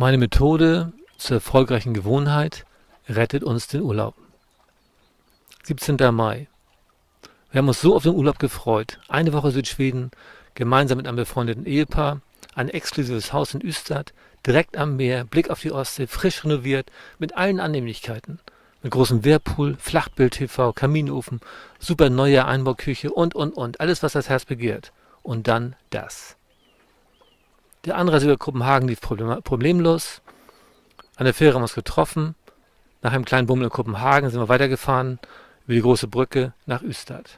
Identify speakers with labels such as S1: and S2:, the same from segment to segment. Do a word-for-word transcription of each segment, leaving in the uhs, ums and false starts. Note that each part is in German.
S1: Meine Methode zur erfolgreichen Gewohnheit rettet uns den Urlaub. siebzehnter Mai. Wir haben uns so auf den Urlaub gefreut. Eine Woche Südschweden, gemeinsam mit einem befreundeten Ehepaar, ein exklusives Haus in Ystad, direkt am Meer, Blick auf die Ostsee, frisch renoviert, mit allen Annehmlichkeiten. Mit großem Whirlpool, Flachbild-T V, Kaminofen, super neue Einbauküche und, und, und. Alles, was das Herz begehrt. Und dann das. Der Anreise über Kopenhagen lief problem problemlos. An der Fähre haben wir uns getroffen. Nach einem kleinen Bummel in Kopenhagen sind wir weitergefahren, über die große Brücke nach Ystad.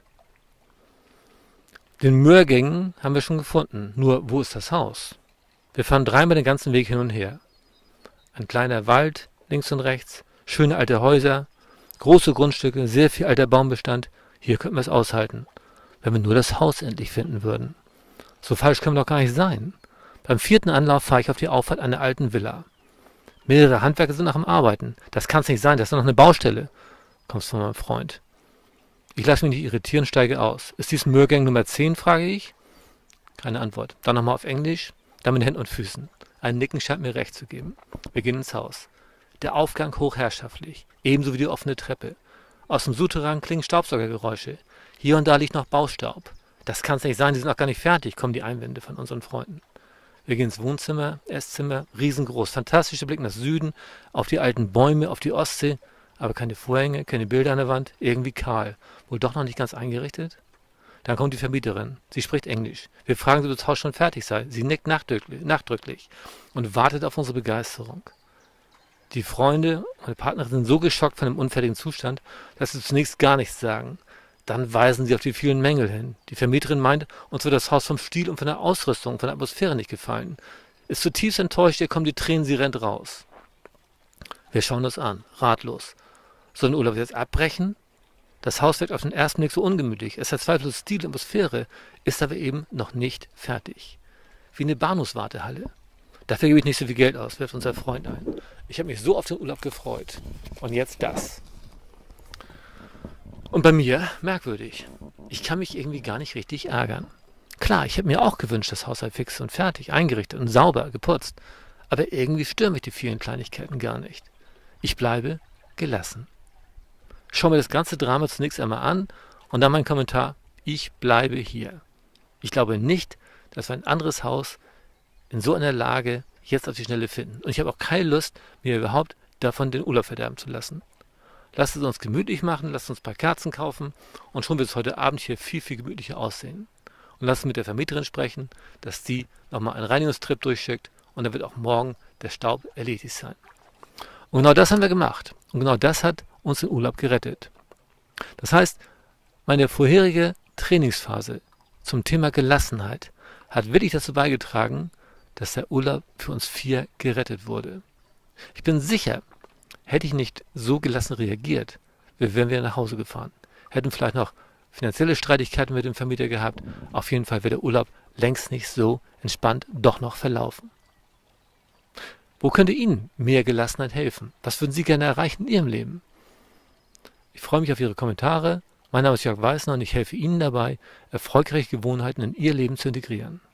S1: Den Mörgängen haben wir schon gefunden. Nur, wo ist das Haus? Wir fahren dreimal den ganzen Weg hin und her. Ein kleiner Wald, links und rechts, schöne alte Häuser, große Grundstücke, sehr viel alter Baumbestand. Hier könnten wir es aushalten, wenn wir nur das Haus endlich finden würden. So falsch können wir doch gar nicht sein. Beim vierten Anlauf fahre ich auf die Auffahrt einer alten Villa. Mehrere Handwerker sind noch am Arbeiten. Das kann es nicht sein, das ist noch eine Baustelle. Kommst von meinem Freund. Ich lasse mich nicht irritieren, steige aus. Ist dies Mörgang Nummer zehn, frage ich. Keine Antwort. Dann nochmal auf Englisch, dann mit Händen und Füßen. Ein Nicken scheint mir recht zu geben. Wir gehen ins Haus. Der Aufgang hochherrschaftlich, ebenso wie die offene Treppe. Aus dem Souterrain klingen Staubsaugergeräusche. Hier und da liegt noch Baustaub. Das kann es nicht sein, die sind noch gar nicht fertig, kommen die Einwände von unseren Freunden. Wir gehen ins Wohnzimmer, Esszimmer, riesengroß, fantastischer Blick nach Süden, auf die alten Bäume, auf die Ostsee, aber keine Vorhänge, keine Bilder an der Wand, irgendwie kahl, wohl doch noch nicht ganz eingerichtet. Dann kommt die Vermieterin, sie spricht Englisch. Wir fragen sie, ob das Haus schon fertig sei. Sie nickt nachdrücklich, nachdrücklich und wartet auf unsere Begeisterung. Die Freunde, meine Partnerin sind so geschockt von dem unfertigen Zustand, dass sie zunächst gar nichts sagen. Dann weisen sie auf die vielen Mängel hin. Die Vermieterin meint, uns wird das Haus vom Stil und von der Ausrüstung, von der Atmosphäre nicht gefallen. Ist zutiefst enttäuscht, ihr kommen die Tränen, sie rennt raus. Wir schauen uns an, ratlos. Sollen den Urlaub jetzt abbrechen? Das Haus wirkt auf den ersten Blick so ungemütlich. Es hat zweifellos Stil und Atmosphäre, ist aber eben noch nicht fertig. Wie eine Bahnhofswartehalle. Dafür gebe ich nicht so viel Geld aus, wirft unser Freund ein. Ich habe mich so auf den Urlaub gefreut. Und jetzt das. Und bei mir, merkwürdig, ich kann mich irgendwie gar nicht richtig ärgern. Klar, ich hätte mir auch gewünscht, das Haus sei fix und fertig, eingerichtet und sauber, geputzt. Aber irgendwie stören mich die vielen Kleinigkeiten gar nicht. Ich bleibe gelassen. Schau mir das ganze Drama zunächst einmal an und dann mein Kommentar, ich bleibe hier. Ich glaube nicht, dass wir ein anderes Haus in so einer Lage jetzt auf die Schnelle finden. Und ich habe auch keine Lust, mir überhaupt davon den Urlaub verderben zu lassen. Lasst es uns gemütlich machen, lasst uns ein paar Kerzen kaufen und schon wird es heute Abend hier viel, viel gemütlicher aussehen. Und lasst mit der Vermieterin sprechen, dass die nochmal einen Reinigungstrip durchschickt und dann wird auch morgen der Staub erledigt sein. Und genau das haben wir gemacht. Und genau das hat uns den Urlaub gerettet. Das heißt, meine vorherige Trainingsphase zum Thema Gelassenheit hat wirklich dazu beigetragen, dass der Urlaub für uns vier gerettet wurde. Ich bin sicher, hätte ich nicht so gelassen reagiert, wären wir nach Hause gefahren. Hätten vielleicht noch finanzielle Streitigkeiten mit dem Vermieter gehabt. Auf jeden Fall wäre der Urlaub längst nicht so entspannt doch noch verlaufen. Wo könnte Ihnen mehr Gelassenheit helfen? Was würden Sie gerne erreichen in Ihrem Leben? Ich freue mich auf Ihre Kommentare. Mein Name ist Jörg Weisner und ich helfe Ihnen dabei, erfolgreiche Gewohnheiten in Ihr Leben zu integrieren.